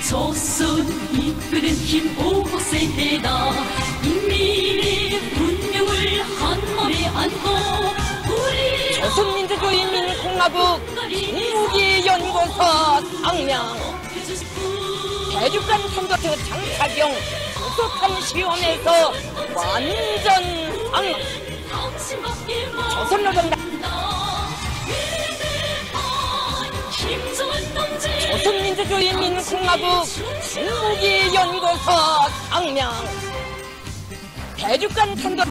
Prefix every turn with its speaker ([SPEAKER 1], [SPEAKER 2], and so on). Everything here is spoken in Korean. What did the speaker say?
[SPEAKER 1] 조선 이끄는 힘 5세대다. 인민의 운명을 한몸에 안고 우리
[SPEAKER 2] 조선민주주의인민공화국 국무기연구소 상명 대륙간 탄도트 장착용 수소탄 시험에서 완전 상명 조선노동당 조선민주주의인민공화국 국무기연구소 상명 대륙간 탄도